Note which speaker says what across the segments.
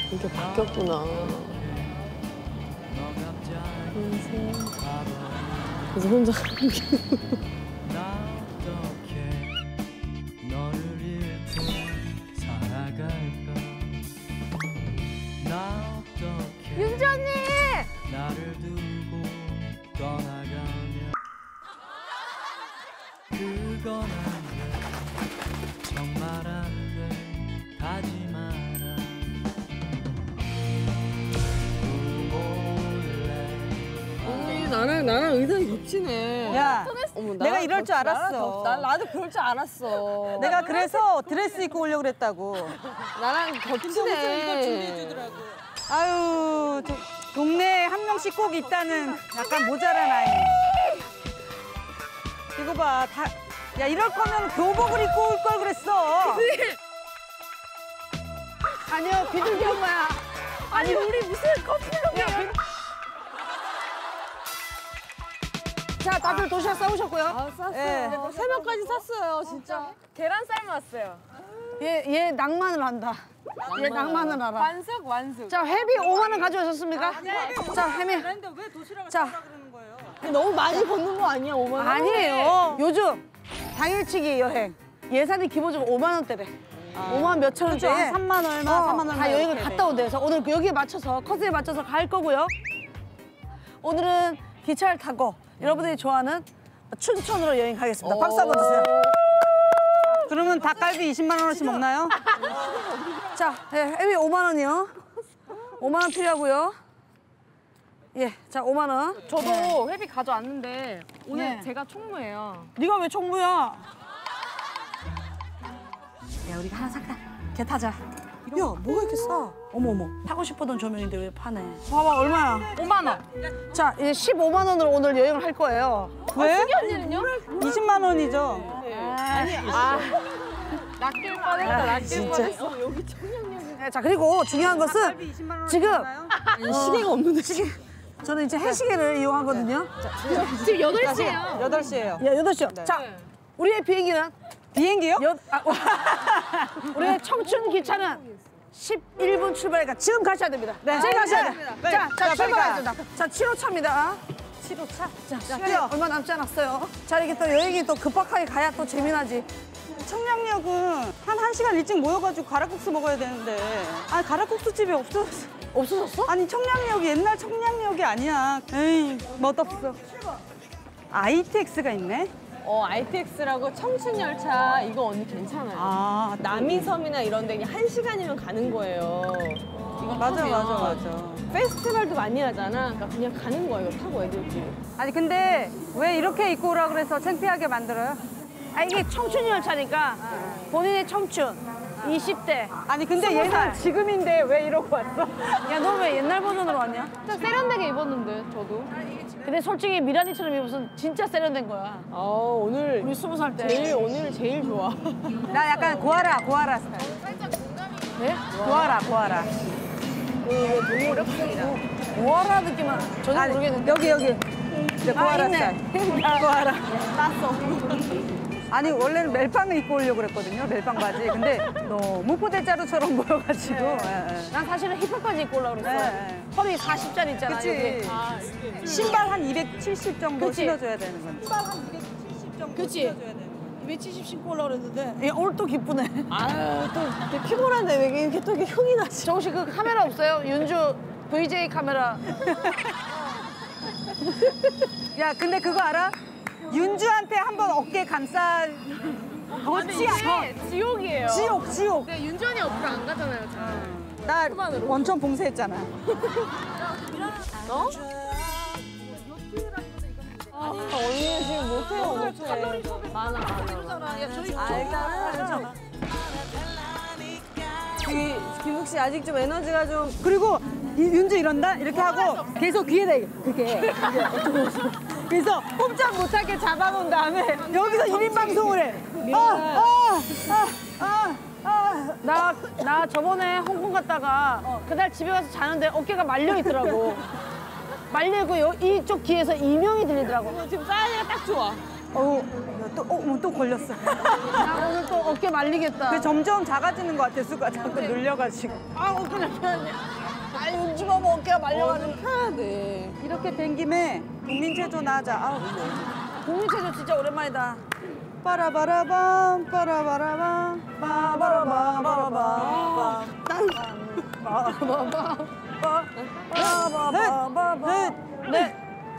Speaker 1: 이렇게 바뀌었구나. 그래서 혼자
Speaker 2: 윤주 언니!
Speaker 3: 나를 두고 떠나가면 그건 안돼 정말 안돼 가지 마라
Speaker 1: 나랑 의상이 겹치네.
Speaker 4: 야,
Speaker 1: 어머,
Speaker 4: 내가 이럴 줄 알았어.
Speaker 1: 나도 그럴 줄 알았어.
Speaker 4: 내가 그래서 드레스 입고 오려고 그랬다고.
Speaker 1: 나랑 겹치네.
Speaker 4: 이걸 준비해주더라고. 아유, 동네에 한 명씩 꼭 있다는 약간 모자란 아이. 이거 봐, 야, 이럴 거면 교복을 입고 올 걸 그랬어.
Speaker 2: 아니요, 비둘기 엄마야. 아니, 우리 무슨 커플룩이에요? 자, 다들 도시락 싸우셨고요.
Speaker 1: 쌌어요.
Speaker 4: 예.
Speaker 1: 세 명까지 샀어요, 진짜.
Speaker 2: 계란 삶았어요.
Speaker 5: 얘 낭만을 한다. 얘 낭만을 알아.
Speaker 2: 완숙, 완숙.
Speaker 5: 자, 회비 5만 원 가져오셨습니까? 자, 혜미.
Speaker 4: 그런데 왜 도시락을
Speaker 5: 자.
Speaker 4: 싸라 그러는 거예요?
Speaker 1: 너무 많이 벗는 거 아니야, 5만 원?
Speaker 5: 아니에요. 요즘 당일치기 여행 예산이 기본적으로 5만 원대래. 5만 몇천 원대.
Speaker 4: 그렇죠. 한 3만 얼마, 4만 얼마.
Speaker 5: 다 여행을
Speaker 4: 이렇게
Speaker 5: 갔다 온대요. 그래서 오늘 여기에 맞춰서 코스에 맞춰서 갈 거고요. 오늘은 기차를 타고 여러분들이 좋아하는 춘천으로 여행 가겠습니다. 박수 한번 주세요.
Speaker 4: 그러면 닭갈비 20만 원어치 먹나요?
Speaker 5: 자, 혜미 5만 원이요. 5만 원 필요하고요. 예, 자 5만 원.
Speaker 2: 저도 회비 가져왔는데 오늘
Speaker 5: 네.
Speaker 2: 제가 총무예요.
Speaker 5: 네가 왜 총무야? 야, 우리가 하나 살까? 개 타자. 야, 뭐가 이렇게 싸? 어머머, 타고 싶었던 조명인데 왜 파네? 봐봐, 얼마야?
Speaker 2: 5만 원.
Speaker 5: 자, 이제 15만 원으로 오늘 여행을 할 거예요.
Speaker 4: 왜?
Speaker 2: 언니는요?
Speaker 4: 20만 원이죠.
Speaker 2: 낚일 뻔했다, 낚일 뻔했어.
Speaker 5: 네, 자, 그리고 중요한 것은
Speaker 4: 닭갈비 20만 원어치
Speaker 5: 지금
Speaker 4: 먹나요?
Speaker 5: 시계가 없는데 저는 이제 해시계를 이용하거든요.
Speaker 2: 지금 8시예요.
Speaker 4: 8시예요.
Speaker 5: 야, 8시요. 자, 우리의 비행기는
Speaker 4: 비행기요?
Speaker 5: 우리의 청춘 기차는 11분 출발이니까 지금 가셔야 됩니다. 네, 지금 가셔야 돼요.
Speaker 4: 네.
Speaker 5: 자,
Speaker 4: 자,
Speaker 5: 출발해야
Speaker 4: 빨리 가.
Speaker 5: 된다. 자, 7호차입니다. 7호차. 자, 시간이 얼마 남지 않았어요. 자, 이게 또 여행이 또 급박하게 가야 또 재미나지.
Speaker 4: 청량역은 한 1시간 일찍 모여가지고 가락국수 먹어야 되는데 아니 가락국수 집이 없어졌어.
Speaker 5: 없어졌어?
Speaker 4: 아니 청량역이 옛날 청량역이 아니야. 에이 멋없어. ITX가 있네.
Speaker 1: ITX라고 청춘열차 이거 언니 괜찮아요.
Speaker 4: 아
Speaker 1: 남이섬이나 이런 데 그냥 1시간이면 가는 거예요. 이거
Speaker 4: 맞아
Speaker 1: 타면
Speaker 4: 맞아 맞아.
Speaker 1: 페스티벌도 많이 하잖아. 그러니까 그냥 가는 거야, 이거 타고 애들끼리.
Speaker 4: 아니 근데 왜 이렇게 입고 오라 그래서 창피하게 만들어요?
Speaker 5: 아, 이게 청춘 열차니까 본인의 청춘, 20대.
Speaker 4: 아니 근데
Speaker 5: 20살.
Speaker 4: 얘는 지금인데 왜 이러고 왔어?
Speaker 5: 야, 너 왜 옛날 버전으로 왔냐?
Speaker 2: 진짜 세련되게 입었는데, 저도.
Speaker 5: 근데 솔직히 미란이처럼 입으면 진짜 세련된 거야.
Speaker 1: 오늘
Speaker 5: 우리 20살 때.
Speaker 1: 오늘 제일 좋아.
Speaker 4: 나 약간 고아라 스타일.
Speaker 5: 네?
Speaker 4: 고아라.
Speaker 5: 뭐하라 느낌은 전혀
Speaker 4: 아니,
Speaker 5: 모르겠는데.
Speaker 4: 여기 이제 고아라
Speaker 5: 있네.
Speaker 4: 스타일. 고아라. 아니 원래는 멜빵을 입고 오려고 그랬거든요. 멜빵 바지. 근데 너무 포대자루처럼 보여가지고.
Speaker 5: 난 사실은 힙합까지 입고 오려고 그랬어.
Speaker 4: 네.
Speaker 5: 허리 40짜리 있잖아.
Speaker 4: 그치.
Speaker 5: 여기.
Speaker 4: 신발 한 270 정도
Speaker 5: 그치?
Speaker 4: 신어줘야 되는 건데. 신발 한 270 정도
Speaker 5: 그치?
Speaker 4: 신어줘야 되는 건데.
Speaker 5: 270 신고 오려고 그랬는데. 야, 오늘 또 기쁘네.
Speaker 1: 아유, 또 되게 피곤한데 왜 이렇게 또 이렇게 흥이 나지?
Speaker 5: 저 혹시 그 카메라 없어요? 윤주 VJ 카메라.
Speaker 4: 야 근데 그거 알아? 윤주한테 한번 어깨 감싸.
Speaker 2: 이게 지옥이에요.
Speaker 4: 지옥.
Speaker 2: 근데 윤주 언니 옆으로 안 가잖아요, 잘.
Speaker 4: 나 원천 봉쇄했잖아.
Speaker 1: 언니는 지금 못해요. 많아. 알잖아. 김숙 씨 아직 좀 에너지가 좀.
Speaker 4: 그리고 윤주 이런다? 이렇게 하고 계속 귀에다 그렇게. 그래서 꼼짝 못하게 잡아놓은 다음에 여기서 1인 방송을 해.
Speaker 5: 나 저번에 홍콩 갔다가 그날 집에 가서 자는데 어깨가 말려 있더라고. 말리고 이쪽 귀에서 이명이 들리더라고.
Speaker 1: 지금 사이즈가 딱 좋아.
Speaker 4: 또 걸렸어.
Speaker 5: 나 오늘 또 어깨 말리겠다.
Speaker 4: 근데 점점 작아지는 것 같아, 수가 자꾸 눌려가지고.
Speaker 5: 아, 어깨가 편하네. 아니, 은지 봐봐, 어깨가 말려가지고 펴야 돼.
Speaker 4: 이렇게 된 김에 국민체조나 하자. 아우.
Speaker 5: 국민체조 진짜 오랜만이다.
Speaker 4: 빠라바라밤, 빠라바라밤, 빠바라바바라밤.
Speaker 5: 네.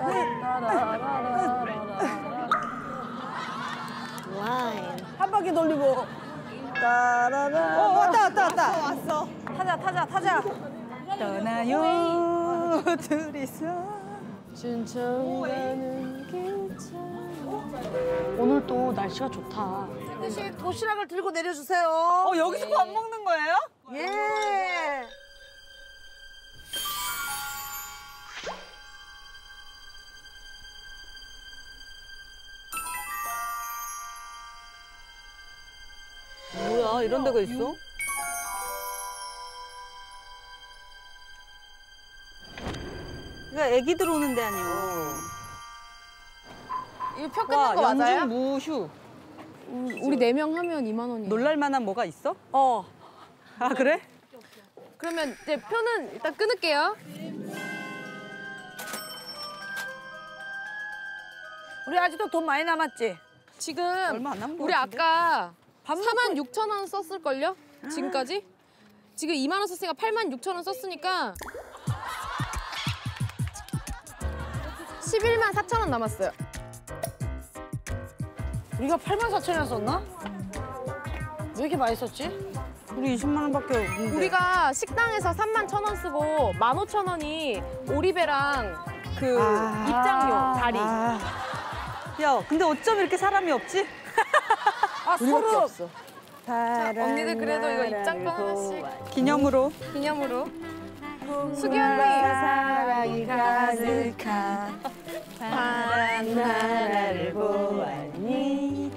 Speaker 5: 한 바퀴 돌리고.
Speaker 4: 왔다.
Speaker 1: 왔어.
Speaker 5: 타자.
Speaker 4: 떠나요, 둘이서.
Speaker 1: 춘천 가는 길참.
Speaker 5: 오늘 또 날씨가 좋다. 대신 도시락을 들고 내려주세요.
Speaker 4: 여기서 밥 먹는 거예요?
Speaker 5: 예.
Speaker 4: 뭐야, 이런 데가 있어? 그러니까 애기들 오는 데 아니에요.
Speaker 1: 이거 표 끝난 거 맞아요?
Speaker 4: 연중 무휴.
Speaker 1: 우리 4명 하면 2만 원이에요.
Speaker 4: 놀랄 만한 뭐가 있어? 아, 그래?
Speaker 1: 그러면 이제 표는 일단 끊을게요.
Speaker 5: 우리 아직도 돈 많이 남았지?
Speaker 1: 지금
Speaker 4: 얼마 안 남은 것
Speaker 1: 우리
Speaker 4: 같은데?
Speaker 1: 아까 46,000원 썼을걸요? 지금까지? 지금 2만 원 썼으니까 86,000원 썼으니까 11만 4,000원 남았어요.
Speaker 5: 우리가 84,000원 썼나? 왜 이렇게 많이 썼지?
Speaker 4: 우리 20만 원밖에 없는데.
Speaker 1: 우리가 식당에서 3만 1,000원 쓰고 15,000원이 오리배랑 그 입장료 자리.
Speaker 4: 야, 근데 어쩜 이렇게 사람이 없지?
Speaker 1: 우리밖에
Speaker 5: 서로
Speaker 1: 없어. 언니들 그래도 이거 입장권 하나씩
Speaker 4: 기념으로.
Speaker 1: 기념으로. 수기 언니.
Speaker 5: 사랑이 가득한
Speaker 1: 파란 나라를
Speaker 5: 보았니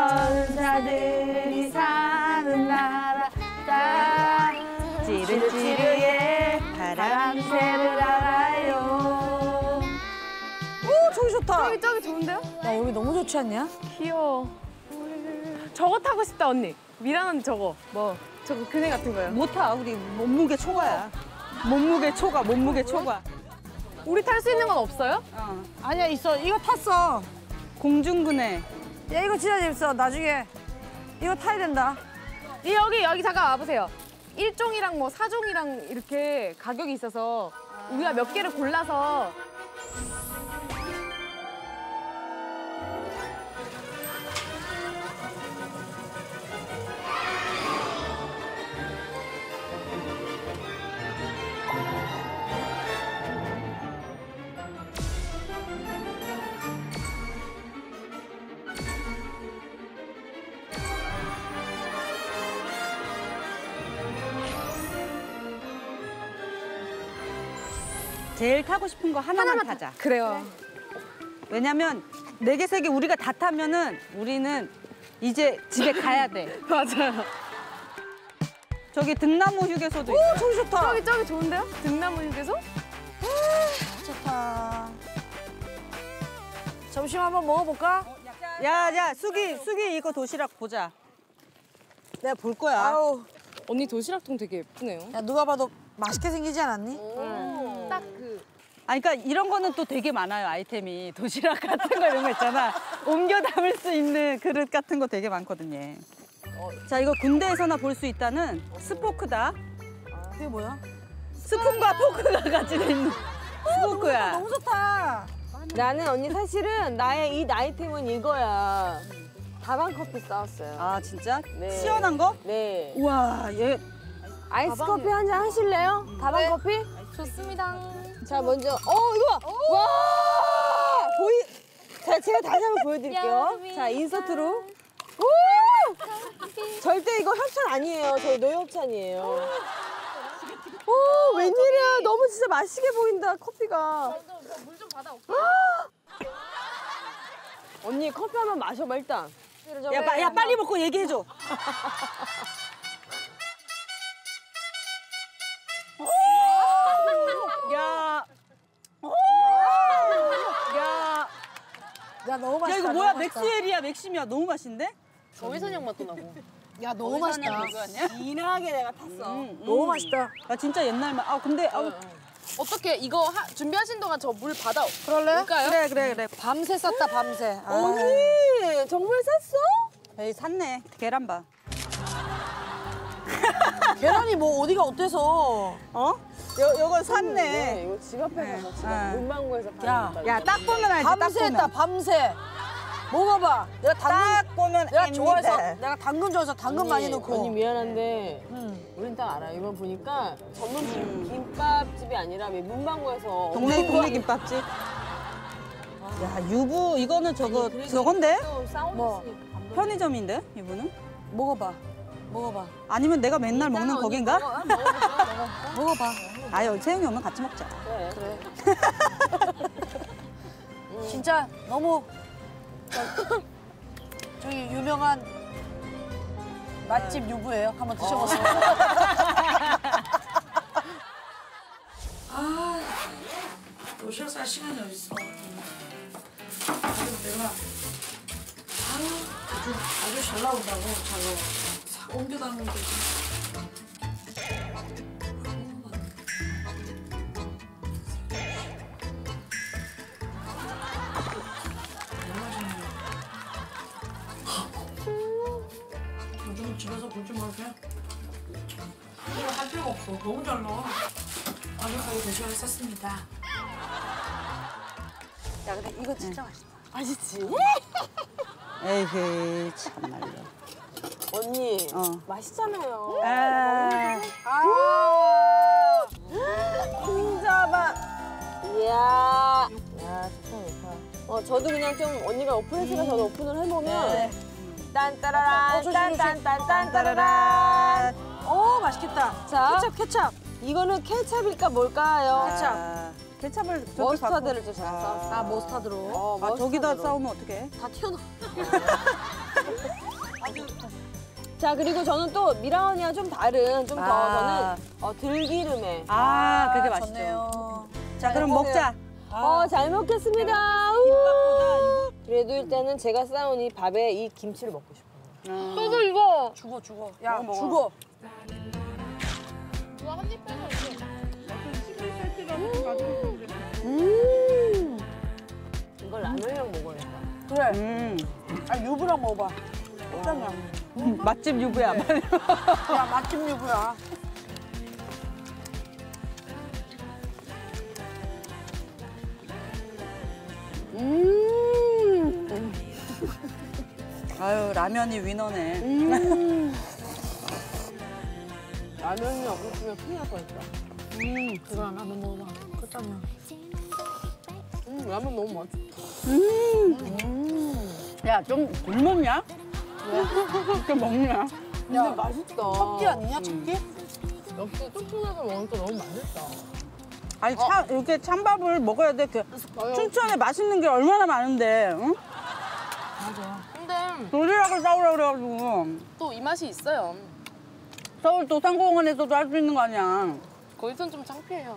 Speaker 5: 천사들이 사는 나라 따 찌르찌르의 바람새를 알아요. 오, 저기 좋다.
Speaker 1: 저기 좋은데요?
Speaker 5: 야, 여기 너무 좋지 않냐?
Speaker 1: 귀여워. 저거 타고 싶다 언니. 미란 언니 저거. 뭐 저거 그네 같은 거요.
Speaker 4: 못 타, 우리 몸무게 초과야. 몸무게 초과.
Speaker 1: 우리 탈 수 있는 건 없어요?
Speaker 5: 아니야, 있어. 이거 탔어.
Speaker 4: 공중근해.
Speaker 5: 야, 이거 진짜 재밌어. 나중에 이거 타야 된다.
Speaker 1: 여기 잠깐 와보세요. 1종이랑 뭐 4종이랑 이렇게 가격이 있어서 우리가 몇 개를 골라서
Speaker 4: 제일 타고 싶은 거 하나만 타자.
Speaker 1: 그래요.
Speaker 4: 왜냐면 4개, 3개 우리가 다 타면은 우리는 이제 집에 가야 돼.
Speaker 1: 맞아요.
Speaker 4: 저기 등나무 휴게소도 있어.
Speaker 5: 저기 좋다.
Speaker 1: 저기 좋은데요? 등나무 휴게소?
Speaker 5: 좋다. 점심 한번 먹어볼까?
Speaker 4: 야, 수기 이거 도시락 보자. 내가 볼 거야.
Speaker 5: 아우.
Speaker 1: 언니 도시락통 되게 예쁘네요.
Speaker 5: 야, 누가 봐도 맛있게 생기지 않았니?
Speaker 1: 딱 그.
Speaker 4: 그러니까 이런 거는 또 되게 많아요, 아이템이. 도시락 같은 거 이런 거 있잖아. 옮겨 담을 수 있는 그릇 같은 거 되게 많거든요. 자, 이거 군대에서나 볼 수 있다는 스포크다.
Speaker 5: 그게 뭐야?
Speaker 4: 스푼과 포크가 같이 돼 있는 스포크야.
Speaker 5: 너무 좋다.
Speaker 1: 나는 언니 사실은 나의 이 아이템은 이거야. 다방 커피 싸웠어요.
Speaker 4: 아, 진짜?
Speaker 1: 네.
Speaker 4: 시원한 거?
Speaker 1: 네.
Speaker 4: 우와, 얘
Speaker 1: 아이스 커피 한 잔 하실래요? 다방 커피? 좋습니다. 자, 먼저 이거 봐. 와! 자, 제가 다시 한번 보여드릴게요. 자, 인서트로. 오! 절대 이거 협찬 아니에요. 저희 노협찬이에요. 오, 웬일이야. 너무 진짜 맛있게 보인다, 커피가. 물 좀 받아 올게. 언니, 커피 한번 마셔봐, 일단.
Speaker 4: 야, 빨리 먹고 얘기해줘. 야. 야.
Speaker 5: 야 너무 맛있다.
Speaker 4: 야 이거 뭐야?
Speaker 5: 너무 맛있다.
Speaker 4: 맥스웰이야, 맥심이야. 너무 맛있는데?
Speaker 2: 어휘선양 맛도 나고.
Speaker 5: 야 너무 맛있다.
Speaker 4: 진하게 내가 탔어.
Speaker 5: 너무 맛있다.
Speaker 4: 나 진짜 옛날 맛. 아 근데
Speaker 2: 어떻게 이거 준비하신 동안 저 물 받아
Speaker 5: 그럴래?
Speaker 2: 올까요?
Speaker 4: 그래.
Speaker 5: 밤새 쌌다 밤새. 아.
Speaker 2: 언니 정말 샀어?
Speaker 4: 에이 샀네. 계란밥.
Speaker 5: 계란이 뭐 어디가 어때서?
Speaker 4: 어? 요거 샀네.
Speaker 2: 이거 집 앞에서 샀어.
Speaker 4: 아.
Speaker 2: 문방구에서
Speaker 5: 야,
Speaker 2: 파는
Speaker 4: 야 딱 보면 알지. 딱
Speaker 5: 밤새 했다
Speaker 4: 보면.
Speaker 5: 밤새. 먹어봐. 내가 당근
Speaker 4: 딱 보면
Speaker 5: 내가
Speaker 4: 앱니다.
Speaker 5: 좋아해서 내가 당근 좋아해서 당근 많이 넣고.
Speaker 2: 언니 미안한데 우린 딱 알아. 이번 보니까 전문 김밥집이 아니라 왜 문방구에서
Speaker 4: 동네 김밥집. 야 유부 이거는 저건데?
Speaker 2: 또 싸우는
Speaker 5: 뭐?
Speaker 4: 편의점인데 유부는?
Speaker 5: 먹어봐.
Speaker 4: 아니면 내가 맨날 먹는 거긴가?
Speaker 5: 먹어봐.
Speaker 4: 아유 채영이 오면 같이 먹자.
Speaker 2: 그래.
Speaker 5: 진짜 너무 저기 유명한 맛집 유부예요. 한번 드셔보세요.
Speaker 6: 도시락 쌀 시간이 어딨어. 그래서 내가 아주 잘 나온다고 잘 옮겨 담으면 되지. 요즘 집에서 볼줄 모르게 이거 할 필요가 없어. 너무 잘 나와. 완벽하게 도시락을 쌌습니다.
Speaker 5: 야 근데 이거 진짜 맛있다.
Speaker 2: 맛있지?
Speaker 4: 에이 참말로.
Speaker 2: 언니
Speaker 4: 어.
Speaker 2: 맛있잖아요.
Speaker 5: 흰자만.
Speaker 2: 이야. 야 좋다. 저도 그냥 좀 언니가 오픈했으니까 저도 오픈을 해보면 딴따라란 딴딴딴딴따라란.
Speaker 5: 맛있겠다.
Speaker 2: 자.
Speaker 5: 케첩.
Speaker 2: 이거는 케찹일까 뭘까요?
Speaker 4: 케찹을 저기
Speaker 2: 머스타드를
Speaker 4: 갖고-
Speaker 2: 좀 제가 싸웠어요.
Speaker 5: 아 머스타드로.
Speaker 4: 아 저기다
Speaker 2: 머스타드로.
Speaker 4: 싸우면 어떡해?
Speaker 2: 다 튀어나와. 자 그리고 저는 또 미라 언니랑 좀 다른 좀 더
Speaker 4: 아.
Speaker 2: 저는 들기름에
Speaker 4: 그게 맛있죠.
Speaker 5: 좋네요.
Speaker 4: 자 그럼 먹자.
Speaker 2: 잘 먹겠습니다.
Speaker 4: 김밥보다 이거.
Speaker 2: 그래도 일단은 제가 싸온 이 밥에 이 김치를 먹고 싶어요.
Speaker 5: 너도 이거. 죽어. 야
Speaker 4: 먹어.
Speaker 5: 죽어.
Speaker 2: 이걸 라면이랑 먹어야겠다.
Speaker 5: 그래. 아 유부랑 먹어봐. 짱이야.
Speaker 4: 맛집 유부야.
Speaker 5: 야 맛집 유부야.
Speaker 4: 아유 라면이 위너네.
Speaker 2: 라면이 없으면 큰일 날 뻔했다.
Speaker 5: 이거랑 라면 먹어봐. 끝장이야.
Speaker 2: 라면 너무 맛있어.
Speaker 4: 야 좀 굶었냐? 이렇게 먹냐?
Speaker 2: 근데 맛있다.
Speaker 5: 첫끼 아니냐 첫끼?
Speaker 2: 역시 뚱뚱해서 먹으니까 너무 맛있다.
Speaker 4: 아니 이렇게 찬밥을 먹어야 돼. 춘천에 맛있는 게 얼마나 많은데, 응?
Speaker 2: 근데
Speaker 4: 도시락을 싸우라 그래가지고
Speaker 2: 또 이 맛이 있어요.
Speaker 4: 서울 도산공원에서도 할 수 있는 거 아니야?
Speaker 2: 거기선 좀 창피해요.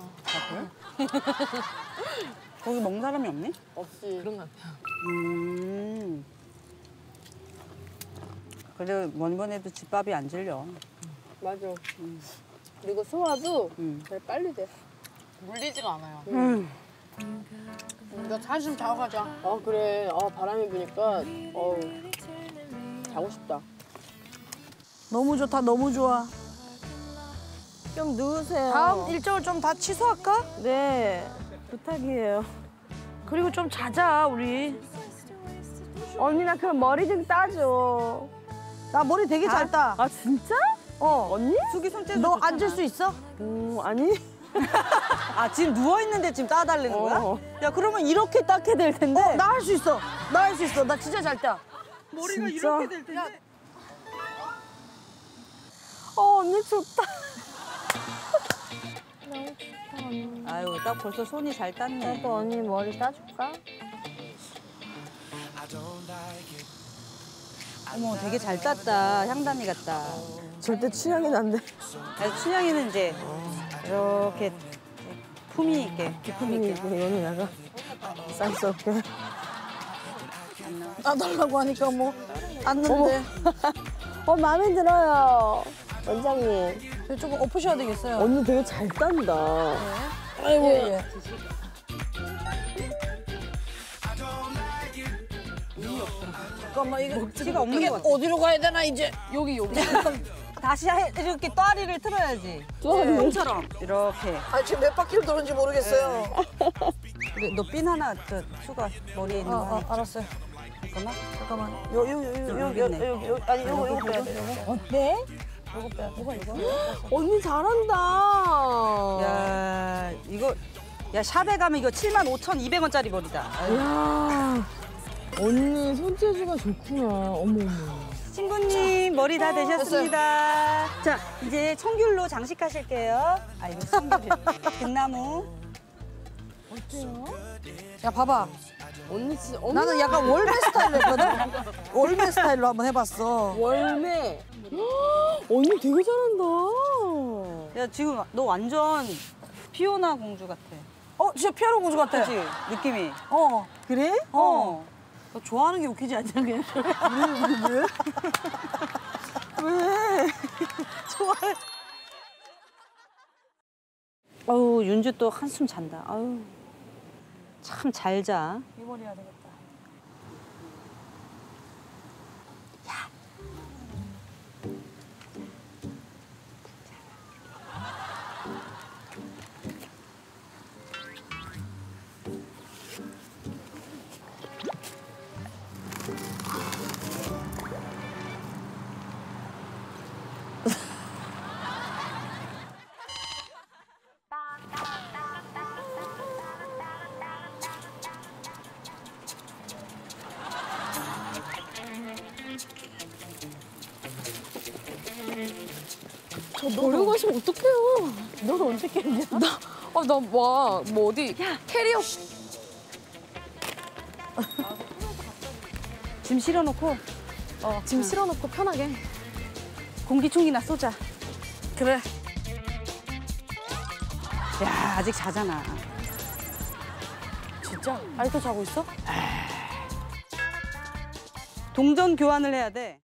Speaker 4: 거기 먹는 사람이 없니?
Speaker 2: 없이 그런 것 같아요.
Speaker 4: 그래 뭐니뭐니 해도 집밥이 안 질려.
Speaker 2: 맞아. 그리고 소화도
Speaker 4: 음.
Speaker 2: 빨리 돼. 물리지가 않아요.
Speaker 5: 나 한숨 자고 가자.
Speaker 2: 그래. 바람이 부니까 자고 싶다.
Speaker 5: 너무 좋다. 너무 좋아.
Speaker 2: 좀 누우세요.
Speaker 5: 다음 일정을 좀 다 취소할까?
Speaker 2: 네. 부탁이에요.
Speaker 5: 그리고 좀 자자 우리.
Speaker 2: 언니 나 그럼 머리 좀 따줘.
Speaker 5: 나 머리 되게 잘 따.
Speaker 2: 아 진짜? 언니?
Speaker 4: 숙이 손재주
Speaker 5: 너
Speaker 4: 좋잖아.
Speaker 5: 앉을 수 있어?
Speaker 2: 아니.
Speaker 4: 아 지금 누워 있는데 지금 따달라는 거야?
Speaker 2: 어.
Speaker 4: 야 그러면 이렇게 닦게 될 텐데.
Speaker 5: 나 할 수 있어. 나 할 수 있어. 나 진짜 잘 따.
Speaker 4: 머리가
Speaker 2: 진짜?
Speaker 4: 이렇게 될 텐데.
Speaker 2: 언니 좋다.
Speaker 4: 아유 딱 벌써 손이 잘 땄네.
Speaker 2: 또 언니 머리 따줄까?
Speaker 4: 어머 되게 잘 땄다. 향단이 같다.
Speaker 2: 절대 취향이 난데.
Speaker 4: 아, 춘향이는 이제 이렇게 품이 있게 기품이 있게.
Speaker 2: 이거는 약간 쌀수 없게.
Speaker 5: 놔달라고 하니까 뭐 앉는데.
Speaker 2: 마음에 들어요. 원장님.
Speaker 5: 조금 엎으셔야 되겠어요.
Speaker 2: 언니 되게 잘 딴다.
Speaker 5: 아이고. 예. 잠깐만 이거
Speaker 4: 먹지가 없는
Speaker 5: 이게
Speaker 4: 것 같아.
Speaker 5: 어디로 가야 되나 이제?
Speaker 1: 여기.
Speaker 4: 다시 이렇게 또아리를 틀어야지.
Speaker 2: 또아리?
Speaker 4: 홈처럼 이렇게.
Speaker 5: 아 지금 몇 바퀴를 도는지 모르겠어요.
Speaker 4: 너 핀 하나 추가 머리에 있는 거.
Speaker 5: 알았어요.
Speaker 4: 잠깐만.
Speaker 5: 잠깐만. 여기 아니 요거 빼야 돼. 요거.
Speaker 2: 네?
Speaker 5: 요거 빼야 돼. 뭐가 이거?
Speaker 2: 언니 잘한다.
Speaker 4: 야 이거 야 샵에 가면 이거 75,200원짜리 머리다.
Speaker 2: 야 언니 손재주가 좋구나. 어머 어머.
Speaker 4: 친구님 머리 다 되셨습니다. 자 이제 청귤로 장식하실게요. 아 이거 청귤. 등나무.
Speaker 5: 야 봐봐.
Speaker 2: 언니 진짜 어머.
Speaker 5: 나는 약간 월매 스타일로 했거든. 월매 스타일로 한번 해봤어.
Speaker 2: 월매. 언니 되게 잘한다.
Speaker 4: 야 지금 너 완전 피오나 공주 같아.
Speaker 5: 진짜 피아노 공주 같아.
Speaker 4: 그치? 느낌이.
Speaker 5: 그래?
Speaker 4: 어.
Speaker 5: 너 좋아하는 게 웃기지 않냐 그냥. 왜? 좋아해.
Speaker 4: 어우 윤주 또 한숨 잔다. 아유 참 잘 자.
Speaker 5: 이 머리 해야 되겠다.
Speaker 2: 저 버리고 가시면 어떡해요.
Speaker 5: 너도 언제 깼냐?
Speaker 1: 뭐 어디 캐리어
Speaker 4: 짐 실어놓고
Speaker 1: 짐 실어놓고 편하게.
Speaker 4: 공기총이나 쏘자.
Speaker 5: 그래.
Speaker 4: 야 아직 자잖아.
Speaker 5: 진짜? 아직도 자고 있어?
Speaker 4: 동전 교환을 해야 돼.